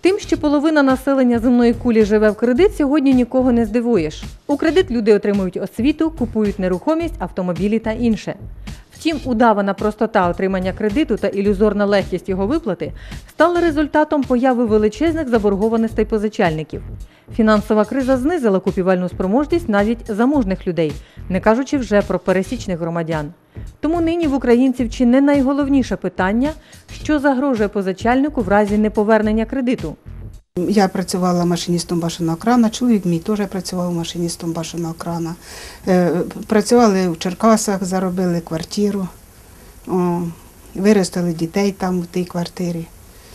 Тим, що половина населення земної кулі живе в кредит, сьогодні нікого не здивуєш. У кредит люди отримують освіту, купують нерухомість, автомобілі та інше. Втім, удавана простота отримання кредиту та ілюзорна легкість його виплати стали результатом появи величезних заборгованостей позичальників. Фінансова криза знизила купівельну спроможність навіть заможних людей, не кажучи вже про пересічних громадян. Тому нині в українців чи не найголовніше питання, що загрожує позичальнику в разі неповернення кредиту. Я працювала машиністом башенного крана, чоловік мій теж працював машиністом башенного крана. Працювали в Черкасах, заробили квартиру, виростили дітей там в тій квартирі.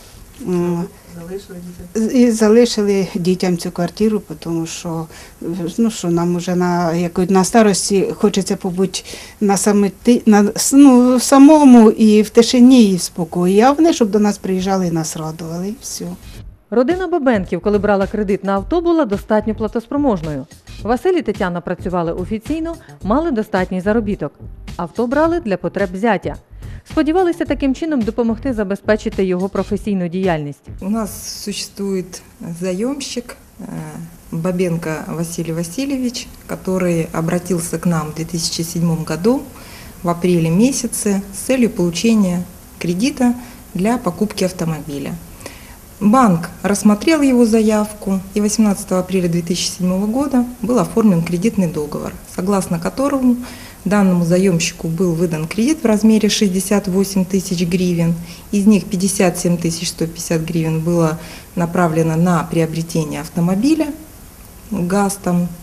І залишили дітям цю квартиру, тому що, нам вже на старості хочеться побути самому і в тишині, і в спокої. А вони, щоб до нас приїжджали і нас радували, і все. Родина Бабенків, коли брала кредит на авто, була достатньо платоспроможною. Василь і Тетяна працювали офіційно, мали достатній заробіток. Авто брали для потреб зятя. Сподівалися таким чином допомогти забезпечити його професійну діяльність. У нас существует заемщик Бабенко Василий Васильевич, который обратился к нам в 2007 году в апреле месяце с целью получения кредита для покупки автомобиля. Банк рассмотрел его заявку, и 18 апреля 2007 года был оформлен кредитный договор, согласно которому данному заемщику был выдан кредит в размере 68 тысяч гривен, из них 57 150 гривен было направлено на приобретение автомобиля ГАЗ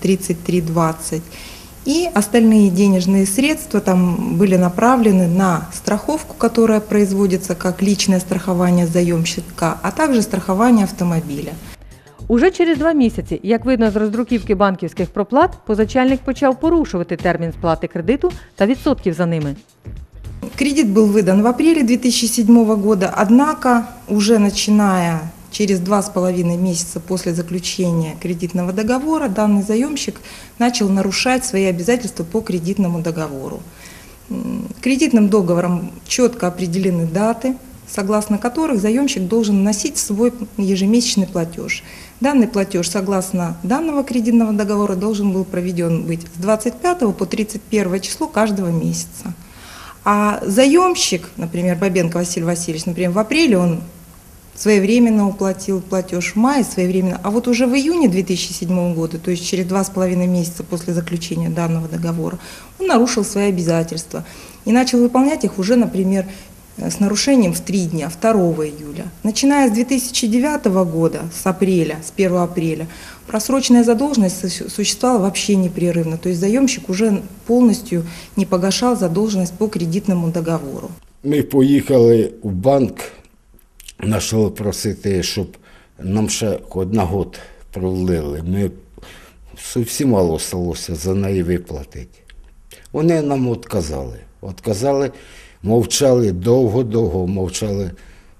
3320, и остальные денежные средства там были направлены на страховку, которая производится как личное страхование заемщика, а также страхование автомобиля. Уже через 2 місяці, як видно з роздруківки банківських проплат, позичальник почав порушувати термін сплати кредиту та відсотків за ними. Кредит был выдан в апреле 2007 года, однако уже начиная через 2,5 месяца после заключения кредитного договора данный заемщик начал нарушать свои обязательства по кредитному договору. Кредитным договором четко определены даты, согласно которых заемщик должен вносить свой ежемесячный платеж. Данный платеж, согласно данного кредитного договора, должен был проведен быть с 25 по 31 число каждого месяца. А заемщик, например, Бабенко Василий Васильевич, например, в апреле он своевременно уплатил платеж, в мае своевременно, а вот уже в июне 2007 года, то есть через 2,5 месяца после заключения данного договора, он нарушил свои обязательства и начал выполнять их уже, например, с нарушением в 3 дня, 2 июля. Начиная с 2009 года, с 1 апреля, просроченная задолженность существовала вообще непрерывно, то есть заемщик уже полностью не погашал задолженность по кредитному договору. Ми поїхали в банк, почали просити, щоб нам ще на год продлили. Ми зовсім мало залишилося за неї виплатити. Вони нам відказали. Мовчали довго мовчали.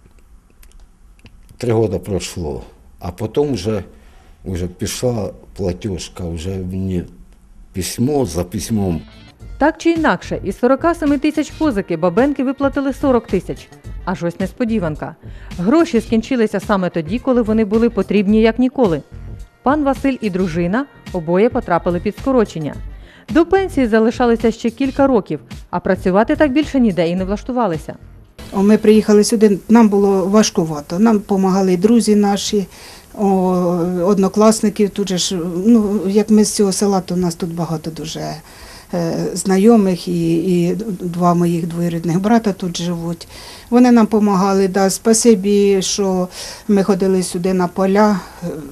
3 роки пройшло, а потім вже пішла платіжка, вже мені письмо за письмом. Так чи інакше, із 47 тисяч позики Бабенки виплатили 40 тисяч. Аж ось несподіванка. Гроші скінчилися саме тоді, коли вони були потрібні як ніколи. Пан Василь і дружина обоє потрапили під скорочення. До пенсії залишалося ще кілька років, а працювати так більше ніде і не влаштувалися. Ми приїхали сюди, нам було важкувато. Нам допомагали друзі наші, однокласники. Тут же, як ми з цього села, то у нас тут багато дуже знайомих і 2 моїх двоюрідних брата тут живуть. Вони нам допомагали, спасибі, що ми ходили сюди на поля,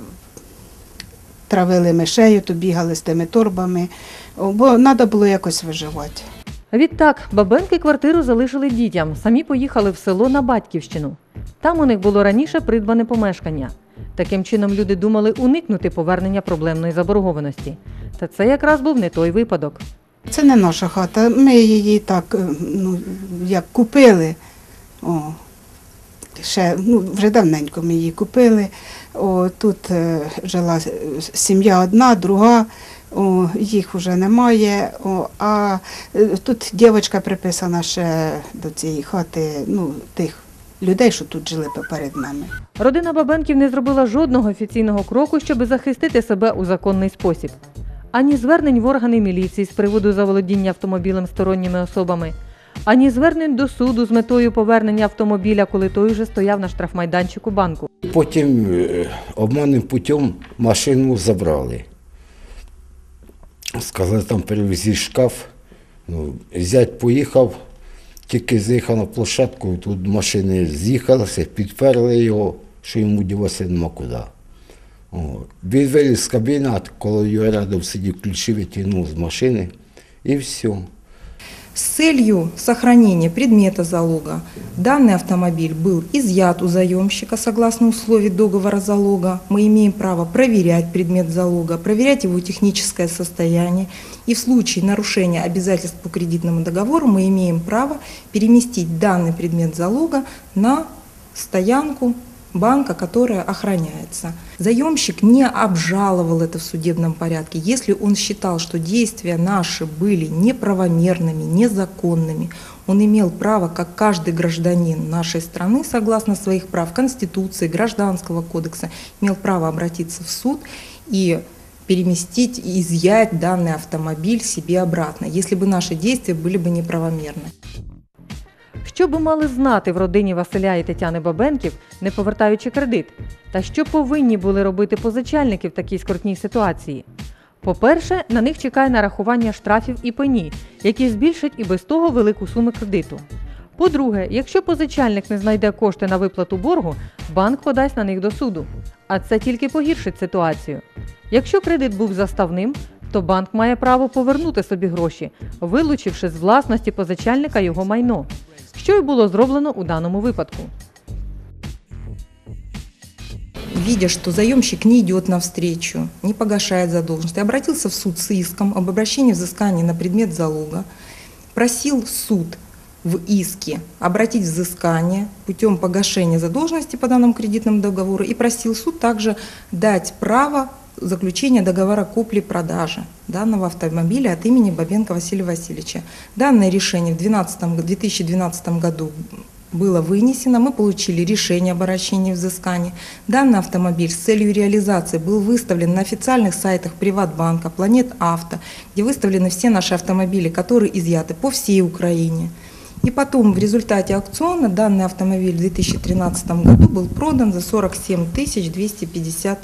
травили мишею, то бігали з тими торбами, бо треба було якось виживати. Відтак, Бабенки квартиру залишили дітям, самі поїхали в село на Батьківщину. Там у них було раніше придбане помешкання. Таким чином люди думали уникнути повернення проблемної заборгованості. Та це якраз був не той випадок. Це не наша хата, ми її так, як купили, вже давненько ми її купили. Тут жила сім'я одна, друга, їх вже немає, а тут дівчинка приписана ще до цієї хати, тих людей, що тут жили поперед нами. Родина Бабенків не зробила жодного офіційного кроку, щоб захистити себе у законний спосіб. Ані звернень в органи міліції з приводу заволодіння автомобілем сторонніми особами, ані звернень до суду з метою повернення автомобіля, коли той вже стояв на штрафмайданчику банку. Потім обманним путем машину забрали. Сказали, там перевезли шкаф. Ну, зять поїхав, тільки заїхав на площадку, тут машини з'їхалися, підперли його, що йому діватися нема куди. Він виліз з кабіни, а коли його рядом сидів, ключі витягнув з машини і все. С целью сохранения предмета залога данный автомобиль был изъят у заемщика согласно условий договора залога. Мы имеем право проверять предмет залога, проверять его техническое состояние. И в случае нарушения обязательств по кредитному договору мы имеем право переместить данный предмет залога на стоянку банка, которая охраняется. Заемщик не обжаловал это в судебном порядке. Если он считал, что действия наши были неправомерными, незаконными, он имел право, как каждый гражданин нашей страны, согласно своих прав Конституции, Гражданского кодекса, имел право обратиться в суд и переместить, изъять данный автомобиль себе обратно, если бы наши действия были бы неправомерны. Що би мали знати в родині Василя і Тетяни Бабенків, не повертаючи кредит? Та що повинні були робити позичальники в такій скрутній ситуації? По-перше, на них чекає нарахування штрафів і пені, які збільшать і без того велику суму кредиту. По-друге, якщо позичальник не знайде кошти на виплату боргу, банк подасть на них до суду. А це тільки погіршить ситуацію. Якщо кредит був заставним, то банк має право повернути собі гроші, вилучивши з власності позичальника його майно. Що й було зроблено у даному випадку. Видя, что заемщик не идет навстречу, не погашает задолженность, обратился в суд с иском об обращении взыскания на предмет залога, просил суд в иске обратить взыскание путем погашения задолженности по данному кредитному договору и просил суд также дать право заключения договора купли-продажи данного автомобиля от имени Бабенко Василия Васильевича. Данное решение в 2012 году было вынесено, мы получили решение об обращении взыскания. Данный автомобиль с целью реализации был выставлен на официальных сайтах Приватбанка, Планет Авто, где выставлены все наши автомобили, которые изъяты по всей Украине. И потом в результате аукциона данный автомобиль в 2013 году был продан за 47 250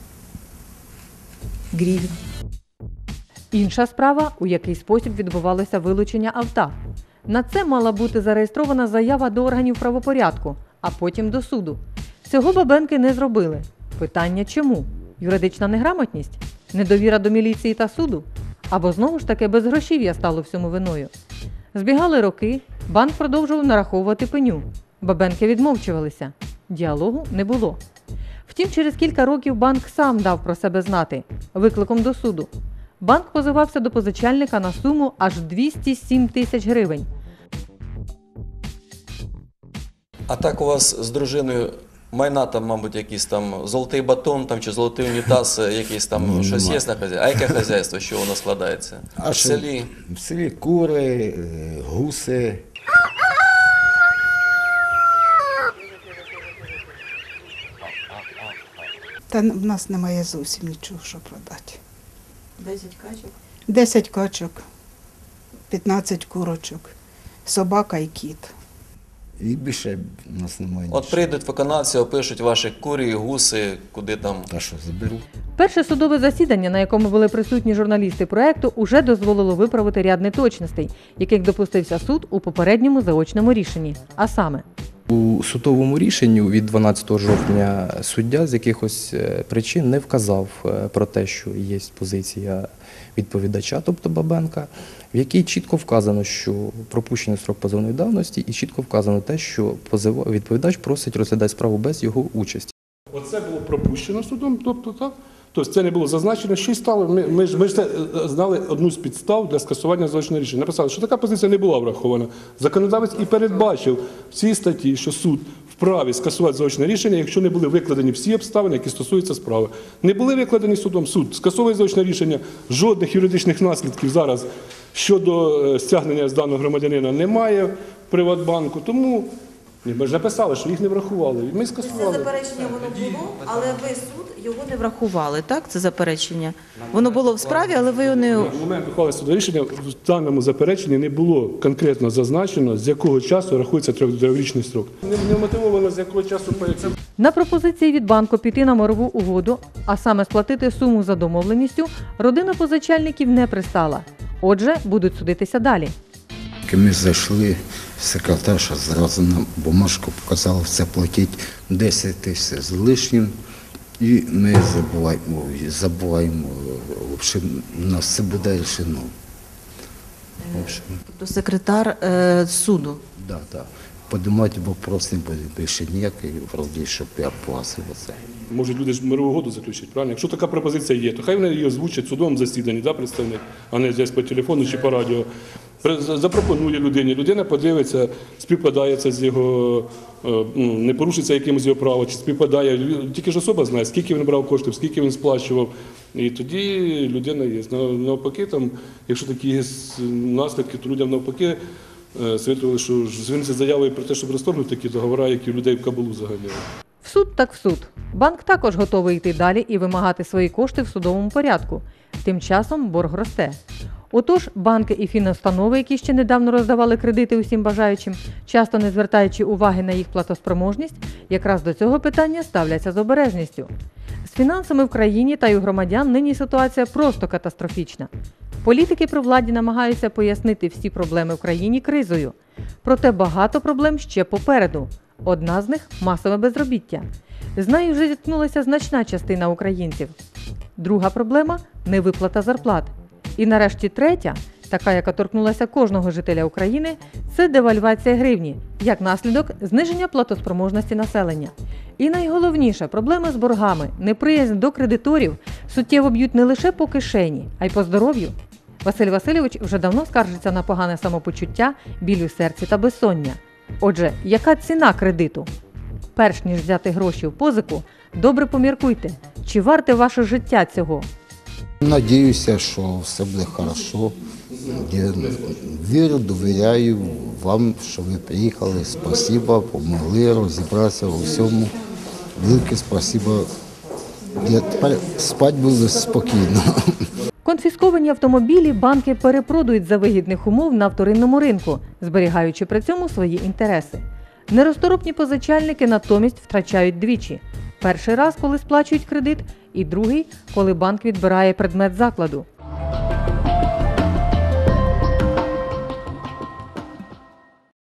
гривень. Інша справа, у який спосіб відбувалося вилучення авто. На це мала бути зареєстрована заява до органів правопорядку, а потім до суду. Цього Бабенки не зробили. Питання чому? Юридична неграмотність? Недовіра до міліції та суду? Або знову ж таки безгрошів'я стало всьому виною? Збігали роки, банк продовжував нараховувати пеню. Бабенки відмовчувалися. Діалогу не було. Втім, через кілька років банк сам дав про себе знати викликом до суду. Банк позивався до позичальника на суму аж 207 тисяч гривень. А так у вас з дружиною майна там, мабуть, якийсь там золотий батон там, чи золотий унітаз, якийсь там щось є на хазяйстві? А яке хазяйство, що воно складається? А в селі? В селі кури, гуси. Та в нас немає зовсім нічого, що продати. 10 качок. 10 качок, 15 курочок, собака і кіт. І більше в нас немає нічого. От прийдуть виконавці, опишуть ваші курі, гуси, куди там. Та що, заберу? Перше судове засідання, на якому були присутні журналісти проекту, уже дозволило виправити ряд неточностей, яких допустився суд у попередньому заочному рішенні. А саме, у судовому рішенні від 12 жовтня суддя з якихось причин не вказав про те, що є позиція відповідача, тобто Бабенка, в якій чітко вказано, що пропущений строк позовної давності, і чітко вказано те, що відповідач просить розглядати справу без його участі. Оце було пропущено судом, тобто так. Тобто це не було зазначено, що й стало. Ми ж це знали одну з підстав для скасування злочинного рішення. Написали, що така позиція не була врахована. Законодавець і передбачив в цій статті, що суд вправі скасувати злочинне рішення, якщо не були викладені всі обставини, які стосуються справи. Не були викладені судом, суд скасовує злочинне рішення, жодних юридичних наслідків зараз щодо стягнення з даного громадянина немає в Приватбанку, тому Ні, ми ж написали, що їх не врахували. І ми Це скасували. заперечення воно було, але ви суд його не врахували, так? Це заперечення. Воно було в справі, але ви його не... На момент ухвали судового рішення в даному запереченні не було конкретно зазначено, з якого часу рахується трьохрічний строк. Не мотивовано, з якого часу поясню. На пропозиції від банку піти на мирову угоду, а саме сплатити суму за домовленістю, родина позичальників не пристала. Отже, будуть судитися далі. Ми зайшли, секретарша зразу нам бумажку показала, все платить 10 тисяч з лишнім. І ми забуваємо, в общем, у нас це буде рішено. В общем, Тобто секретар суду. да. Подимати вопрос не буде більше ніякий, вроді, щоб я платив це. Може, люди ж мирову угоду заключать, правильно? Якщо така пропозиція є, то хай вони її озвучать в судовому засіданні, да, представник, а не десь по телефону чи по радіо. Запропонує людині, людина подивиться, співпадає це з його, не порушиться якимось його право, чи співпадає. Тільки ж особа знає, скільки він брав коштів, скільки він сплачував. І тоді людина є. Навпаки, там, якщо такі є наслідки, то людям навпаки світили, що звернеться з заявою про те, щоб розторгнути такі договори, які людей в кабалу заганяють. В суд так в суд. Банк також готовий йти далі і вимагати свої кошти в судовому порядку. Тим часом борг росте. Отож, банки і фінустанови, які ще недавно роздавали кредити усім бажаючим, часто не звертаючи уваги на їх платоспроможність, якраз до цього питання ставляться з обережністю. З фінансами в країні та й у громадян нині ситуація просто катастрофічна. Політики при владі намагаються пояснити всі проблеми в країні кризою. Проте багато проблем ще попереду. Одна з них – масове безробіття. З нею вже зіткнулася значна частина українців. Друга проблема – невиплата зарплат. І нарешті третя, така, яка торкнулася кожного жителя України – це девальвація гривні, як наслідок зниження платоспроможності населення. І найголовніше – проблеми з боргами, неприязнь до кредиторів суттєво б'ють не лише по кишені, а й по здоров'ю. Василь Васильович вже давно скаржиться на погане самопочуття, біль у серці та безсоння. Отже, яка ціна кредиту? Перш ніж взяти гроші в позику, добре поміркуйте, чи варте ваше життя цього? Надіюся, що все буде добре. Я вірю, довіряю вам, що ви приїхали. Спасибо, допомогли розібратися у всьому. Велике спасибо. Я тепер спати буду спокійно. Конфісковані автомобілі банки перепродають за вигідних умов на вторинному ринку, зберігаючи при цьому свої інтереси. Нерозторопні позичальники натомість втрачають двічі. Перший раз, коли сплачують кредит, і другий, коли банк відбирає предмет закладу.